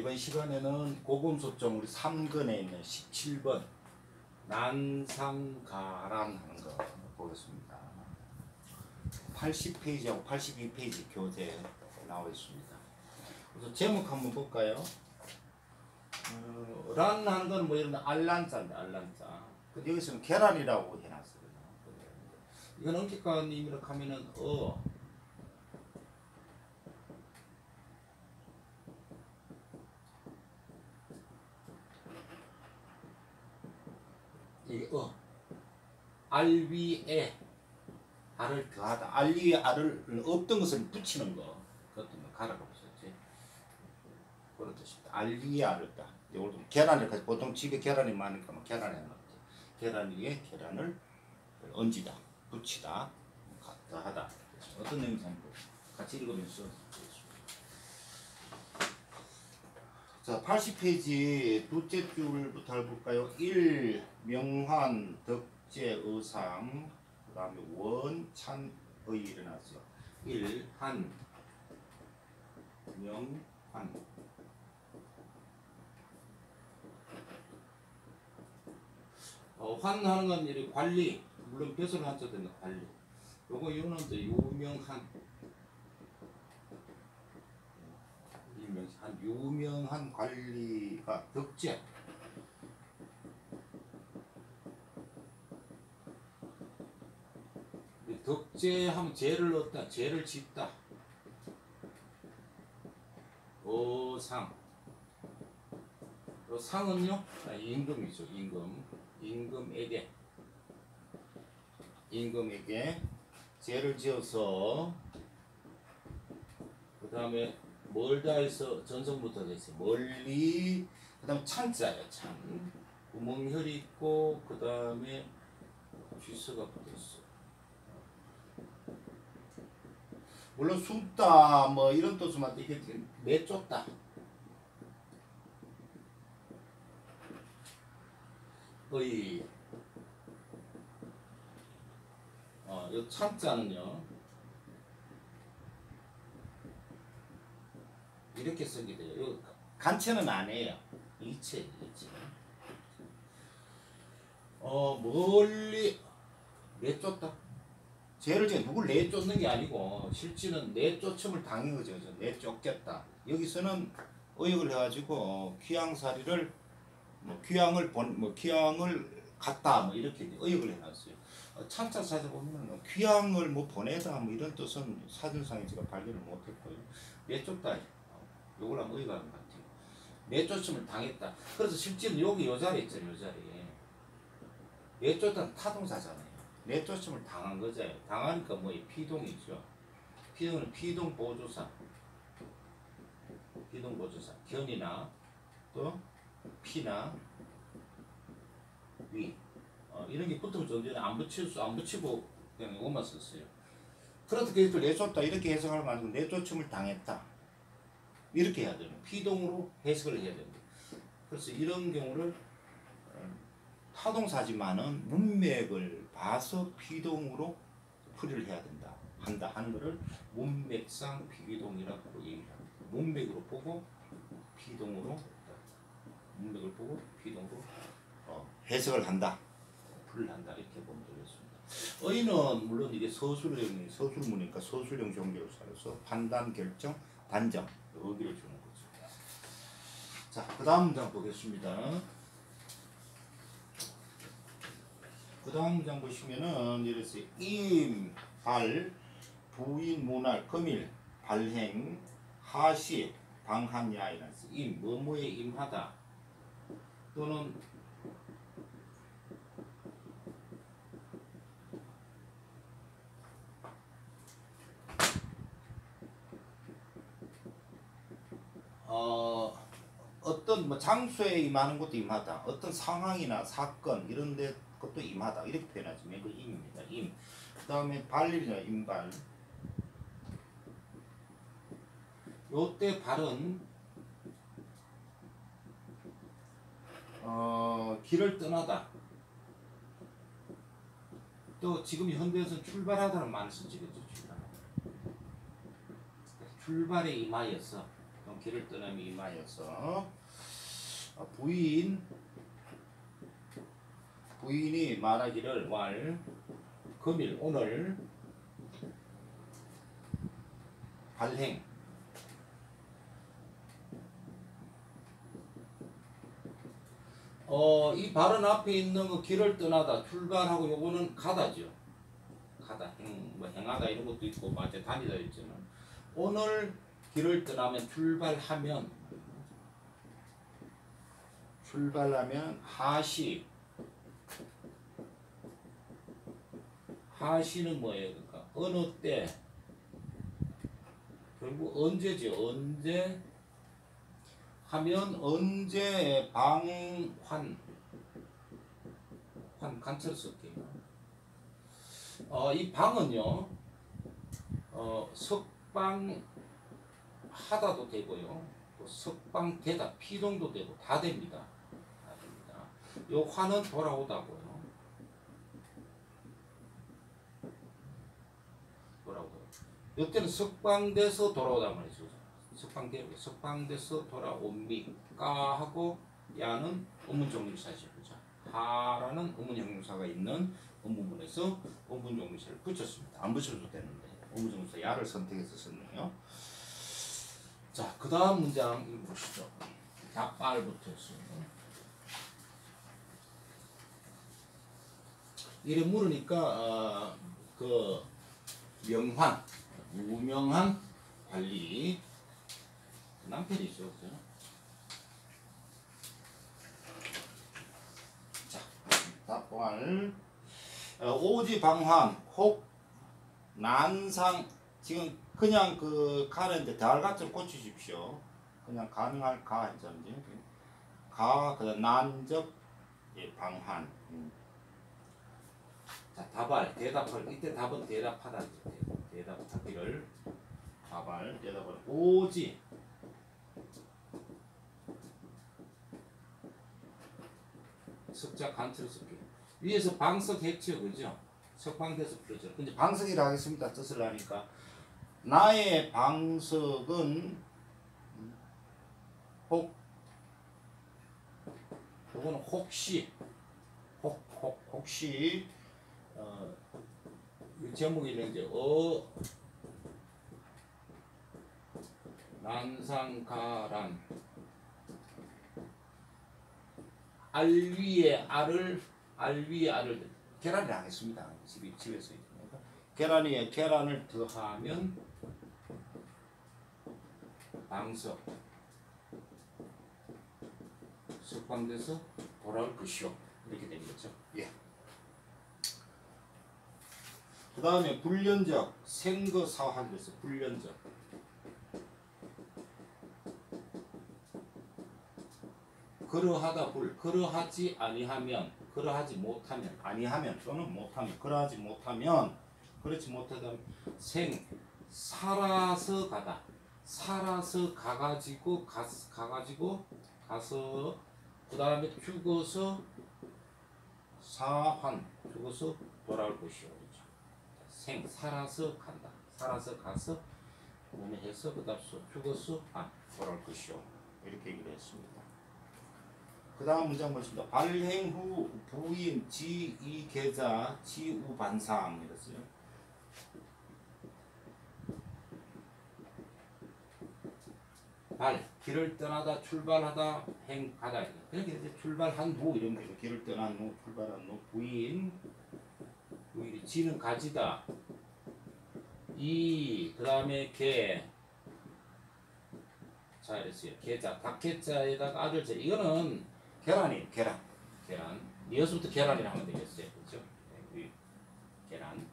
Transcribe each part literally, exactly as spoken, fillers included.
이번 시간에는 고금속종 우리 삼 근에 있는 십칠 번 난상가람 하는 거 보겠습니다. 팔십 페이지하고 팔십이 페이지 교재 나와 있습니다. 그래서 제목 한번 볼까요? 어, 란 하는 건 뭐 이런 알란자인데 알란자. 근데 여기서는 계란이라고 해놨어요. 이건 엄격한 의미로 하면은 어. 이게 어. 알 위에 알을 더하다. 알 위에 알을 없던 것을 붙이는 거. 그것도 뭐 가라고 보셨지. 그런 뜻입니다. 알 위에 알을 다. 이걸 좀 계란을 가지고 보통 집에 계란이 많으니까 뭐 계란에 넣지. 계란 위에 계란을 얹이다, 붙이다, 더하다. 어떤 내용인지 한번 같이 읽으면서. 자, 팔십 페이지 둘째 줄부터 볼까요? 일. 명환, 덕재, 의상, 그 다음에 원, 찬, 의 일어났어요. 일. 한, 명, 환. 어, 환하는 건 이렇게 관리, 물론 벼슬 한자 되는 관리. 요거 이거는 이제 유명한, 유명한, 유명한 관리가 덕재. 덕재하면 죄를 넣었다, 죄를 짓다. 어상. 어, 상은요? 아, 임금이죠, 임금. 임금에게. 임금에게 죄를 지어서, 그 다음에 멀다 해서 전성부터 됐어요. 멀리, 그 다음에 찬자예요, 찬. 구멍혈이 있고, 그 다음에 쥐서가 붙어있어. 물론 숨다 뭐 이런 뜻으로 이게 내쫓다. 의. 어, 이 찬자는요 이렇게 쓰게 돼요. 요 간체는 아니에요. 이체, 이체. 어, 멀리 내쫓다. 죄를 지어 누굴 내쫓는 게 아니고 실제는 내쫓음을 당한 거죠. 내쫓겠다. 여기서는 의역을 해가지고 귀양살이를 뭐 귀양을 본 뭐 귀양을 갔다 뭐 이렇게 의역을 해놨어요. 찬자 사자 보면 귀양을 뭐 보내다 뭐 이런 뜻은 사전상에 제가 발견을 못했고요. 내쫓다. 요걸 한번 의역하는 것 같아요. 내쫓음을 당했다. 그래서 실제는 여기 요 자리에 있잖아요. 요 자리에. 내쫓다는 타동사잖아요. 내쫓음을 당한 거죠. 당하니까 뭐 피동이죠. 피동은 피동 보조사, 피동 보조사, 견이나 또 피나 위, 어, 이런 게 붙으면 좋은데 안 붙일 수, 안 붙이고 그냥 이것만 썼어요. 그렇게 해서 내쫓다 이렇게 해석하는 거 아니고 내쫓음을 당했다 이렇게 해야 되는 피동으로 해석을 해야 됩니다. 그래서 이런 경우를 타동사지만은 문맥을 봐서 피동으로 풀이를 해야 된다. 한다 하는 것을 문맥상 피동이라고 얘기합니다. 문맥으로 보고 피동으로 문맥을 보고 피동으로 어, 해석을 한다. 풀을 한다. 이렇게 보면 되겠습니다. 의는 물론 이게 서술형, 서술문이니까 서술형 종교를 살아서 판단, 결정, 단정 의기를 주는 거죠. 자, 그 다음 문장 보겠습니다. 그 다음 문장 보시면은 이래서 임, 발, 부인, 문할, 금일, 발행, 하시, 방한야 이라서 임, 뭐뭐에 임하다 또는 어, 어떤 뭐 장소에 임하는 것도 임하다. 어떤 상황이나 사건 이런 데 것도 임하다. 이렇게 표현하죠. 그 임입니다. 임. 그 다음에 발이나 임발. 요때 발은 어, 길을 떠나다. 또 지금 현대에서는 출발하다는 말을 쓰지. 그렇죠? 출발. 출발에 임하여서 길을 떠나며 임하여서 어, 부인 부인이 말하기를 왈 금일 오늘 발행 어, 이 발언 앞에 있는 그 길을 떠나다 출발하고 요거는 가다죠. 가다 행, 뭐 행하다 이런 것도 있고 맞아 다니다 있지만 오늘 길을 떠나면 출발하면 출발하면 하시 하시는 뭐예요? 그러니까 어느 때 결국 언제죠? 언제 하면 언제 방환 환 간철 쓸게요. 어, 이 방은요 어, 석방 하다도 되고요 또 석방 되다 피동도 되고 다 됩니다. 다 됩니다. 요 환은 돌아오다고요. 돌아오고요. 이때는 석방돼서 돌아오다 말이죠. 석방되고 석방돼서 돌아옵니까 하고 야는 의문 종류사죠. 그죠? 하라는 의문 형용사가 있는 본문에서 본문 종류사를 붙였습니다. 안 붙여도 되는데 의문 종류사 야를 선택해서 썼네요. 자, 그 다음 문장 읽어보시죠. 답발부터 했어요. 이래 물으니까 어, 그 명환 유명한 관리 남편이죠. 그죠? 자, 답발 어, 오지 방환 혹 난상 지금 그냥 그 가는데 달같이 꽂히십시오. 그냥 가능할까 했잖지. 가 그다음 난적 예, 방환. 음. 자, 답발 대답할 이때 답은 대답하다 대답하기를 답발 대답을 오지 석자 간철 섞기 위에서 방석했죠. 그죠? 석방돼서 풀어져. 근데 방석이라 하겠습니다. 뜻을 하니까 나의 방석은 혹 요거는 혹시 혹, 혹, 혹시 어, 제목이 이제 어 난상가란 알 위에 알을 알 위에 알을 계란을 하겠습니다. 집이 집에서 있으니까 계란 위에 계란을 더하면 방석 석방돼서 돌아올 것이요 이렇게 되겠죠. 예. 그 다음에 불련적 생거사화하기에서 불련적 그러하다 불 그러하지 아니하면 그러하지 못하면 아니하면 또는 못하면 그러하지 못하면 그렇지 못하다 생 살아서 가다 살아서 가가지고 가, 가가지고 가서 그 다음에 죽어서 사환 죽어서 돌아올 것이요. 그렇죠? 생 살아서 간다 살아서 가서 몸에 해서 그 다음 죽어서 아 돌아올 것이요 이렇게 얘기를 했습니다. 그 다음 문장 보겠습니다. 발행 후 부인 지이 계자 지우 반상 이랬어요. 발 길을 떠나다 출발하다 행 가다 그렇게 이제 출발한 후 이런 게 길을 떠난 후 출발한 후 부인 부인이 지는 가지다 이 그 다음에 개 자 이랬어요. 계자 닭개자에다가 아들 자 이거는 계란이에요. 계란 계란 이어서부터 계란이라 하면 되겠어요. 그렇죠? 네, 계란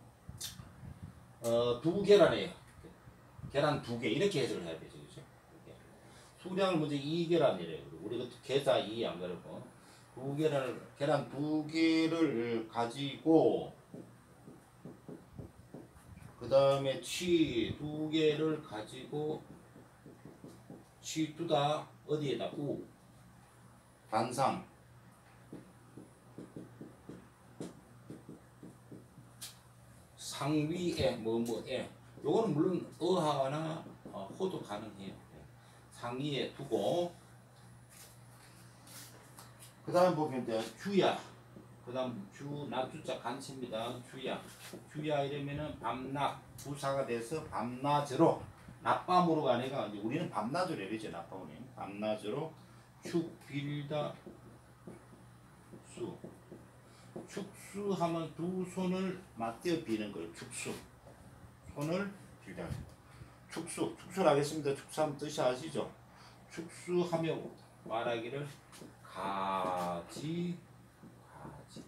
어, 두 계란이에요. 계란 두 개 이렇게 해석을 해야 되죠. 그렇죠? 수량을 먼저 이 계란이래요. 우리가 계자 이 안 그러고 두 계란을 계란 두 개를 가지고 그 다음에 치 두 개를 가지고 치 두다 어디에다 우 반상 상위에 뭐뭐에 요거는 물론 어하나 어, 호도 가능해요. 상위에 두고 그 다음 보면 이제 주야. 그 다음 주, 낮주자 간치입니다. 주야. 주야 이러면은 밤낮 부사가 돼서 밤낮으로 낮밤으로가 아니라 이제 우리는 밤낮으로 이러죠. 낮밤으로. 밤낮으로 축 빌다 수. 축수하면 두 손을 맞대어 비는 거예요. 축수. 손을 빌다. 축수. 축수를 하겠습니다. 축수하면 뜻이 아시죠? 축수하며 말하기를 가지 가지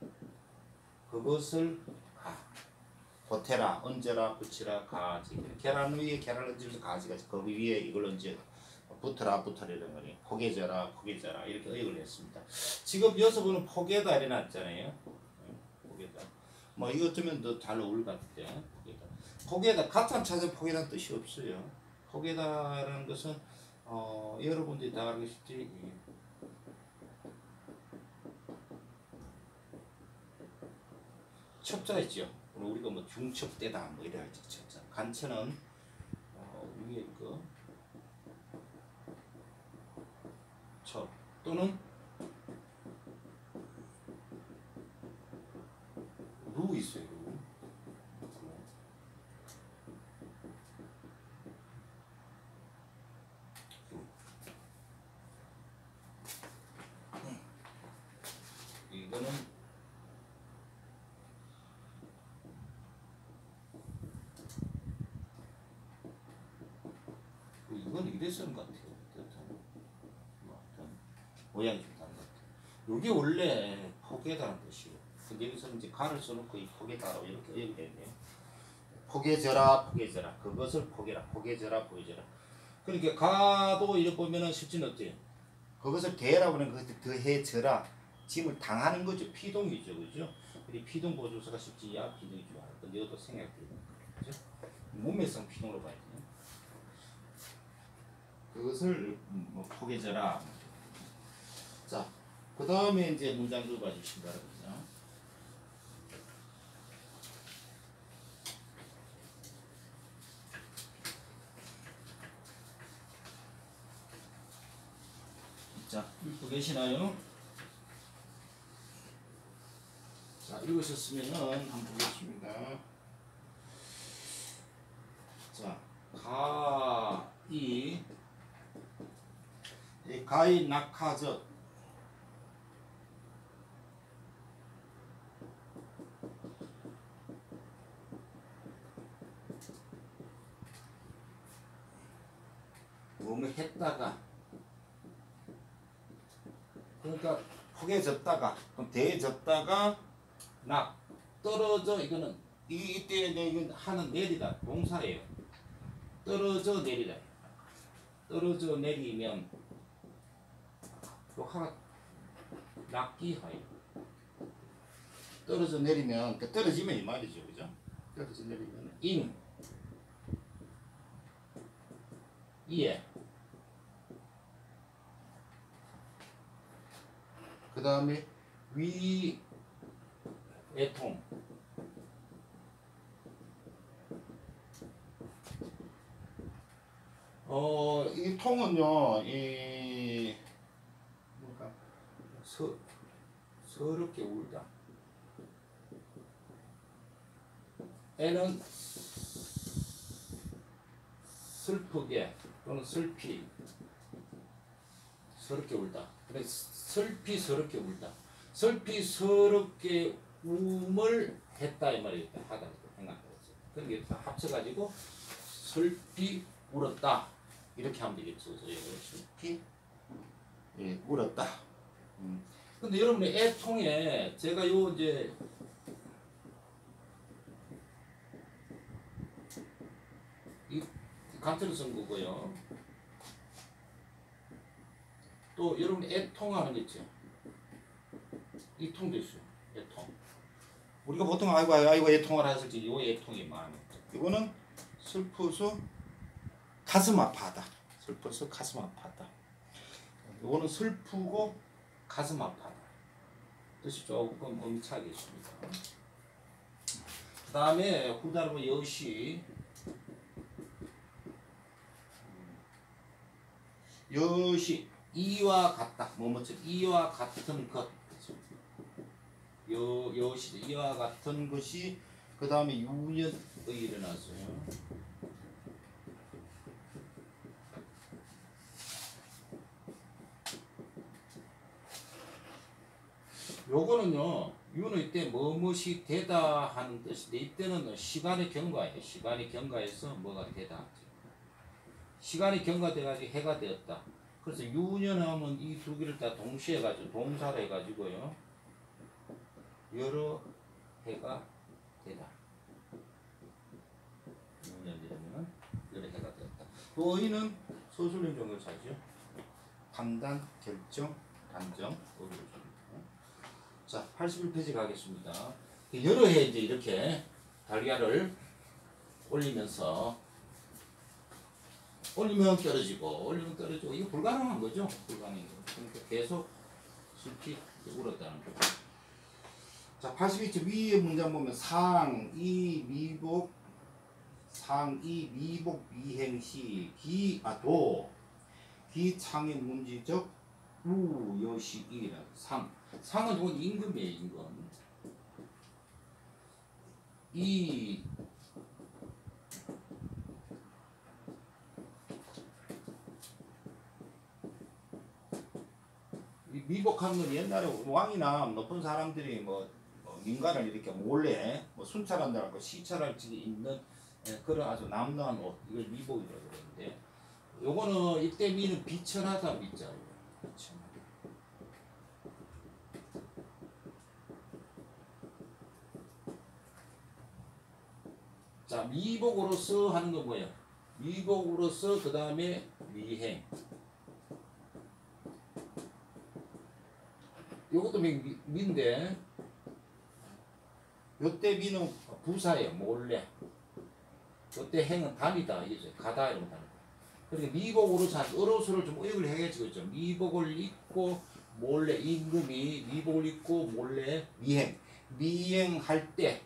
그것을 가 보태라 얹어라 붙이라 가지 계란 위에 계란을 얹으면서 가지가 그 위에 이걸 얹어 붙어라 붙어라 이런 거니 포개져라 포개져라 이렇게 의역을 했습니다. 지금 여섯 번은 포개다 이래 놨잖아요. 포개다 뭐 이거 어쩌면 더 잘 어울릴 것 같은데 포개다 포개다 가짜 찾아 포개다는 뜻이 없어요. 포개다라는 것은 어 여러분들이 다 알겠지. 첩자 있죠. 우리가 뭐 중첩대다 뭐 이래 할지 첩자. 간체는 어, 위에 거 첩 또는 루 있어요. 루. 루. 이거는 이건 이래 쓰는 것 같아요. 모양이 좀 다른 것 같아요. 이게 원래 포개다는 뜻이에요. 근데 여기서는 이제 가를 써놓고 이 포개다라고 이렇게 의역이 되네요. 포개져라, 포개져라. 그것을 포개라, 포개져라, 포개져라. 그러니까 가도 이렇게 보면은 실제는 어때요? 그것을 대라고 하는 것을 더해져라. 짐을 당하는 거죠. 피동이죠, 그죠? 이 피동 보조사가 실제야 피동이 좋아요. 근데 이것도 생략되는 거죠. 그죠? 몸매성 피동으로 봐야 돼요. 그것을 뭐 포개져라. 자, 그 다음에 이제 문장도 봐주시기 바랍니다. 자, 읽고 계시나요? 자, 읽으셨으면은 한번 보겠습니다. 자, 가이 가이 낙하저 몸을 했다가 그러니까 포개졌다가 그럼 대졌다가 낙 떨어져 이거는 이때 이건 하는 내리다 동사예요. 떨어져 내리다. 떨어져 내리면 또 하나 낙기하여 떨어져 내리면 그 떨어지면 이 말이죠, 그죠? 떨어져 내리면 인 이에 그 다음에 위 애통 어, 이 통은요, 이 뭔가 서 서럽게 울다. 애는 슬프게 또는 슬피 서럽게 울다. 그래 슬피 서럽게 울다. 슬피 서럽게 움을 했다 이 말이겠다. 하다 생각하겠죠. 그러니까 합쳐가지고 슬피 울었다 이렇게 하면 되겠죠. 슬피 예, 울었다. 음. 근데 여러분의 애통에 제가 요 이제 이 간트를 쓴 거고요. 또 여러분 애통하는 거 있죠. 이 통도 있어요. 애통. 우리가 보통 아이고 아이고 애통을 하실지 요 애통이 많아요. 이거는 슬퍼서 가슴 아파하다. 슬퍼서 가슴 아파하다. 이거는 슬프고 가슴 아파하다. 뜻이 조금 엄차게 있습니다. 그 다음에 후달보 여시 여시 이와 같다. 뭐뭐처럼 이와 같은 것. 여 여시 이와 같은 것이 그 다음에 유년의 일어났어요. 요거는요, 유는 이때 뭐뭇이 되다 하는 뜻인데, 이때는 시간의 경과예요. 시간의 경과에서 뭐가 되다. 시간이 경과돼가지고 해가 되었다. 그래서 유년하면 이 두 개를 다 동시에 가지고 동사로 해가지고요, 여러 해가 되다. 유년이라면 여러 해가 되었다. 그 의는 서술형 정도사죠. 판단, 결정, 단정. 자, 팔십일 페이지 가겠습니다. 여러 해 이제 이렇게 달걀을 올리면서 올리면 떨어지고 올리면 떨어지고 이거 불가능한 거죠. 불가능한 거. 그러니까 계속 숲이 울었다는 거죠. 자, 팔십이 쪽 위에 문장 보면 상이 미복 상이 미복 미행시 기아도 기창의 문지적 우여시이라 상 상은 이건 임금이에요. 임금. 이 미복하는 건 옛날에 왕이나 높은 사람들이 뭐, 뭐 민가를 이렇게 몰래 뭐 순찰한다고 시찰할 지 있는 그런 아주 남다른 옷, 이걸 미복이라고 그러는데, 요거는 이때 미는 비천하다 미자예요. 비천하다. 자, 미복으로서 하는 건 뭐예요? 미복으로서 그 다음에 미행. 요것도 미, 미, 미인데, 요때 미는 부사예요. 몰래. 요때 행은 단이다. 이게 가다 이런 거. 그러니까 미복으로서 한 어로수를 좀 의역을 해야겠죠. 미복을 입고 몰래 임금이 미복을 입고 몰래 미행. 미행할 때.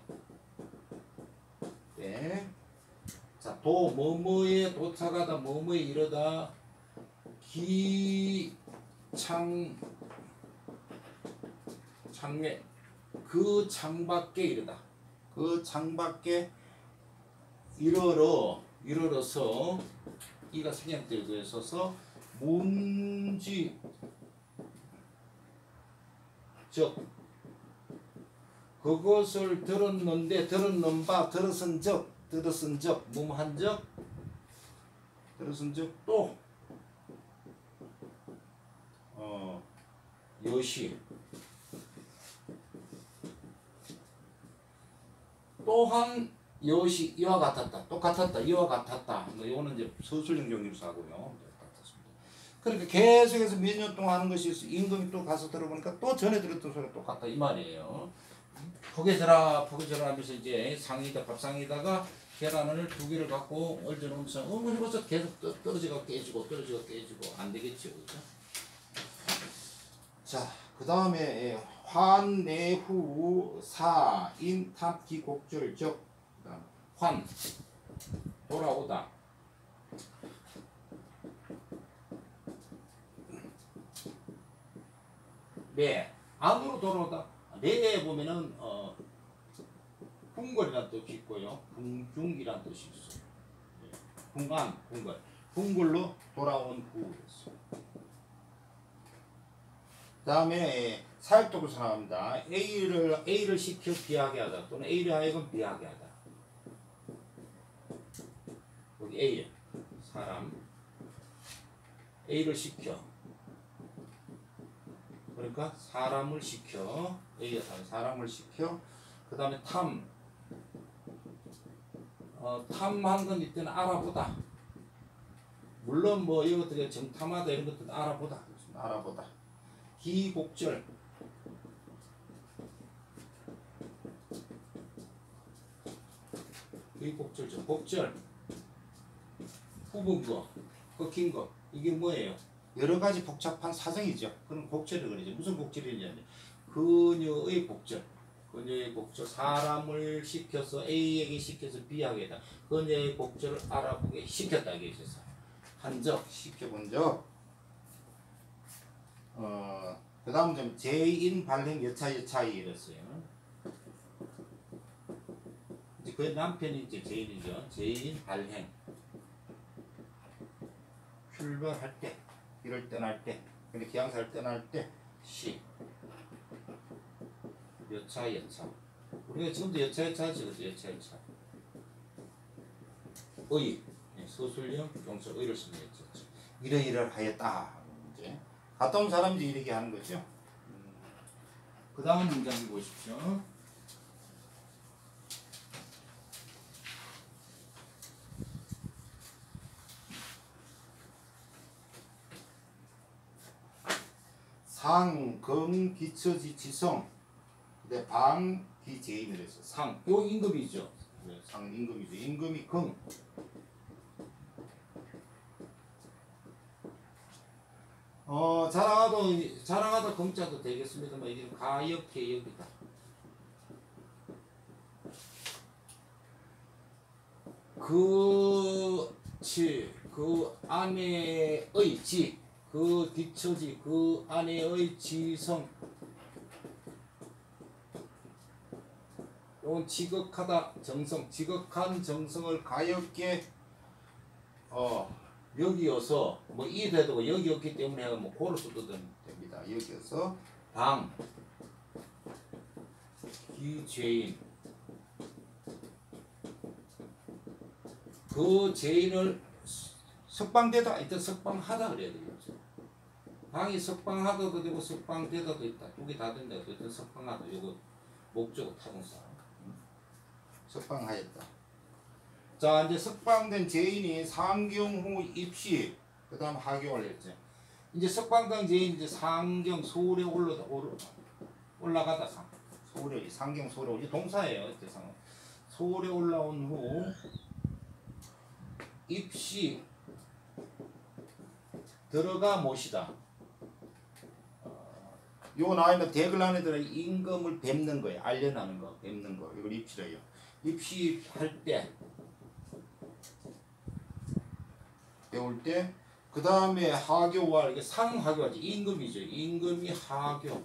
네. 자, 도 뭐뭐에 도착하다 뭐뭐에 이르다 기창 창매 그 창밖에 이르다. 그 창밖에 이르러 이르러서 이가 생략되고 있어서 문지 즉 그것을 들었는데 들었는 바 들었은 적 들었은 적 무한 적 들었은 적 또 어 여시 또한 여시 이와 같았다. 똑같았다. 이와 같았다. 뭐 이거는 이제 서술형 정립사고요. 같았습니다. 그러니까 계속해서 몇 년 동안 하는 것이 임금이 또 가서 들어보니까 또 전에 들었던 소리가 똑같다 이 말이에요. 포개져라 포개져라 하면서 이제 상이다 밥상에다가 계란을 두 개를 갖고 얹어놓으면서 어 뭐 해봤자 계속 떠, 떨어져가 깨지고 떨어져가 깨지고 안 되겠죠, 그죠? 자, 그 다음에 환 내후 사인 탑기 곡절 적 환 돌아오다 네 안으로 돌아오다 네에 보면은 어 궁궐이라는 뜻이 있고요 궁중이라는 뜻이 있어요. 네. 궁안 궁궐 궁궐로 돌아온 후였어. 다음에 사역도로서 나옵니다. A를 A를 시켜 비하게 하다 또는 A를 하여금 비하게 하다. 여기 A 사람 A를 시켜 그러니까 사람을 시켜 A가 사람을 시켜 그 다음에 탐 어, 탐한 건 이때는 알아보다. 물론 뭐 이것들이 정탐하다 이런 것들은 알아보다 알아보다. 기곡절 기곡절죠. 곡절 후분 거 꺾인 거 이게 뭐예요? 여러 가지 복잡한 사정이죠. 그럼 곡절을 그러죠. 무슨 곡절이냐면 그녀의 곡절 그녀의 곡절 사람을 시켜서 A에게 시켜서 B에게 다 그녀의 곡절을 알아보게 시켰다 이게 있어서 한 적 시켜본 적 어, 그 다음 좀 제인 발행 여차 여차이 이랬어요. 이제 그 남편이 이제 제인이죠. 제인 발행. 출발할 때, 길을 떠날 때, 근데 기항사를 떠날 때, 시. 여차 여차. 우리가 지금도 여차 여차 하지, 그죠? 여차 여차. 의. 서술형, 종사 의를 쓰면 여차. 이러이러 하였다. 이제 갔다 온 사람이 이렇게 하는 거죠. 음. 그 다음 문장 보십시오. 상, 금, 기처지, 지성, 근데 방, 기, 제임을 했어. 상, 요 임금이죠. 상, 임금이죠. 임금이 금. 어, 자랑하도, 자랑하다 금자도 되겠습니다만, 이게 가역해, 여기다. 그, 치, 그 안에의 지, 그 뒤처지, 그 안에의 지성. 이건 지극하다, 정성, 지극한 정성을 가엽게, 어, 여기여서, 뭐, 이 돼도 여기였기 때문에 뭐, 고를 써도 됩니다. 여기여서, 방, 기죄인. 그 죄인을 석방되다, 일단 석방하다 그래야 되겠죠. 방이 석방하다도 되고, 석방되다도 있다. 두 개 다 된다. 일단 석방하다. 요거, 목적어 타동사. 석방하였다. 자, 이제 석방된 죄인이 상경 후 입시, 그 다음 하교를 했죠. 이제 석방된 죄인이 이제 상경 서울에 올라다, 올라가다, 상. 서울에, 상경 서울에, 이제 동사예요. 이제 상. 서울에 올라온 후, 입시, 들어가 모시다. 요 나와있는 대글 안에 들어 임금을 뵙는 거예요. 알려나는 거, 뵙는 거. 이걸 입시래요. 입시할 때, 배울 때, 그 다음에 하교와, 이게 상하교하지. 임금이죠. 임금이 하교.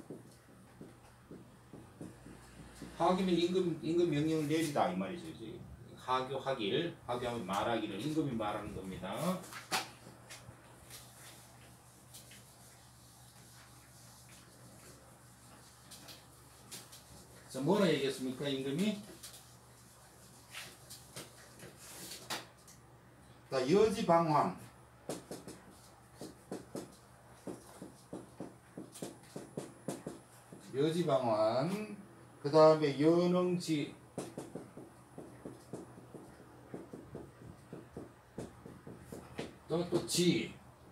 하교면 임금, 임금 명령을 내리다. 이 말이죠. 이제. 하교하길, 하교하면 말하기를, 임금이 말하는 겁니다. 자, 뭐라 얘기했습니까, 임금이? 자, 여지방황. 여지방황. 그 다음에 연흥지. 또, 또 지.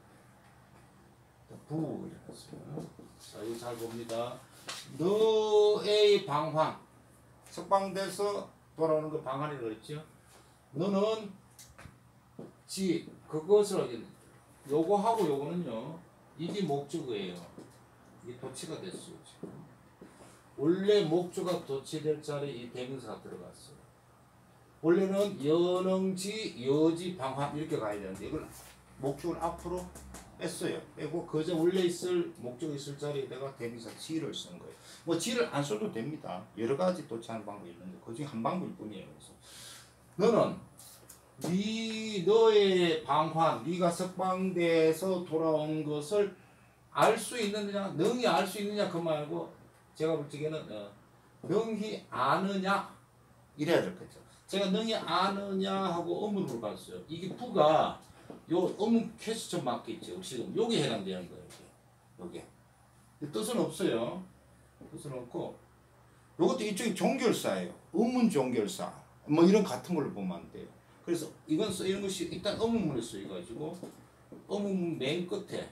부. 자, 이거 잘 봅니다. 너의 방황. 석방돼서 돌아오는 거 방황이라고 그랬죠. 너는 지, 그것을, 요거하고 요거는요, 이게 목적어예요. 이게 도치가 됐어요, 지금. 원래 목적어가 도치될 자리에 이 대명사가 들어갔어요. 원래는 연흥지, 여지, 방황 이렇게 가야 되는데, 이걸 목적을 앞으로 뺐어요. 빼고, 그저 원래 있을, 목적이 있을 자리에다가 대명사 지를 쓴 거예요. 뭐, 지를 안 써도 됩니다. 여러 가지 도치하는 방법이 있는데, 그 중에 한 방법일 뿐이에요. 그래서, 너는, 네, 너의 방황, 네가 석방돼서 돌아온 것을 알 수 있느냐, 능히 알 수 있느냐, 그 말고, 제가 볼 적에는, 어, 능히 아느냐, 이래야 될겠죠. 제가 능히 아느냐 하고 의문을 봤어요. 이게 부가, 요 의문 퀘스천 마크 있죠. 지금 요게 해당되는 거예요. 요게. 뜻은 없어요. 뜻은 없고, 요것도 이쪽이 종결사예요. 의문 종결사. 뭐 이런 같은 걸로 보면 안 돼요. 그래서 이건 써, 이런 것이 일단 의문문에 쓰여가지고, 의문문 맨 끝에,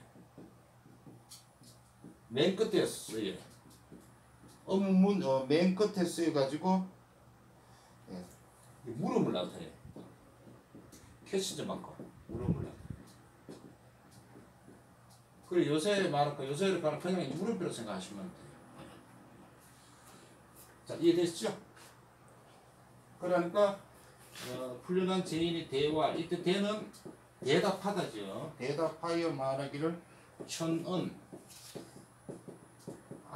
맨 끝에 쓰여요. 의문문 어, 맨 끝에 쓰여가지고, 예, 물음을 나타내요. 캐시즈 마커. 물음을 나타내요. 그리고 요새 말할까, 요새를 가는 그냥 물음표로 생각하시면 돼요. 자, 이해되시죠? 그러니까, 어, 훌륭한 죄인의 대화, 이때 대는 대답하다죠. 대답하여 말하기를 천은,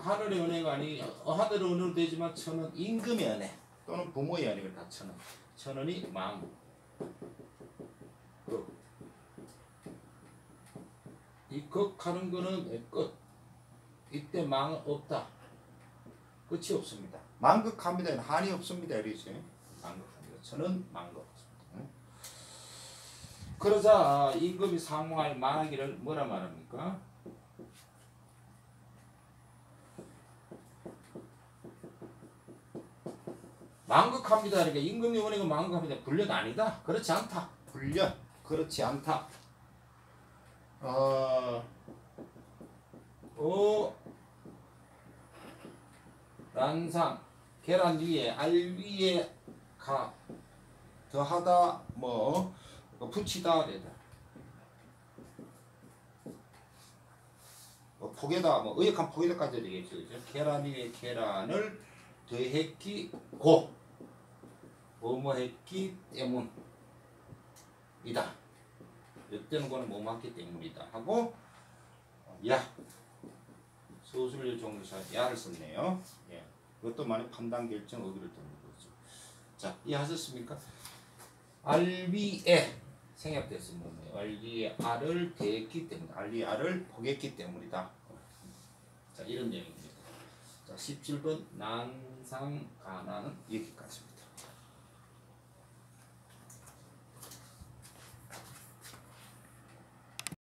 하늘의 은혜가 아니 어, 하늘의 은혜로 되지만 천은 임금의 은혜 또는 부모의 은혜를 다 천은 천원이 망 극. 이 극하는 거는 끝. 이때 망은 없다. 끝이 없습니다. 망극합니다. 한이 없습니다. 이러지. 망극합니다. 천은 망극 없습니다. 응? 그러자 임금이 상황할 망하기를 뭐라 말합니까? 망극합니다. 그러니까 임금이 원하는 망극합니다. 불련 아니다. 그렇지 않다. 불련. 그렇지 않다. 어, 어, 란상 계란 위에 알 위에 가 더하다 뭐 붙이다 되다. 뭐 폭에다 뭐 의역한 폭에다까지 되겠죠. 그죠? 계란 위에 계란을 더했기 고 뭐뭐 했기 때문이다. 역되는 거는 뭐 맞기 때문이다 하고 야 소수를 종사 야를 썼네요. 예. 그것도 만약 판단 결정 어기를 듣는 거죠. 자, 이해하셨습니까? 알비에 생략됐으면 뭐예요? 알비에 알을 대했기 때문에 알비 알을 포기했기 때문이다. 자, 이런 내용입니다. 자, 십칠 번 난상 가나는 여기까지입니다.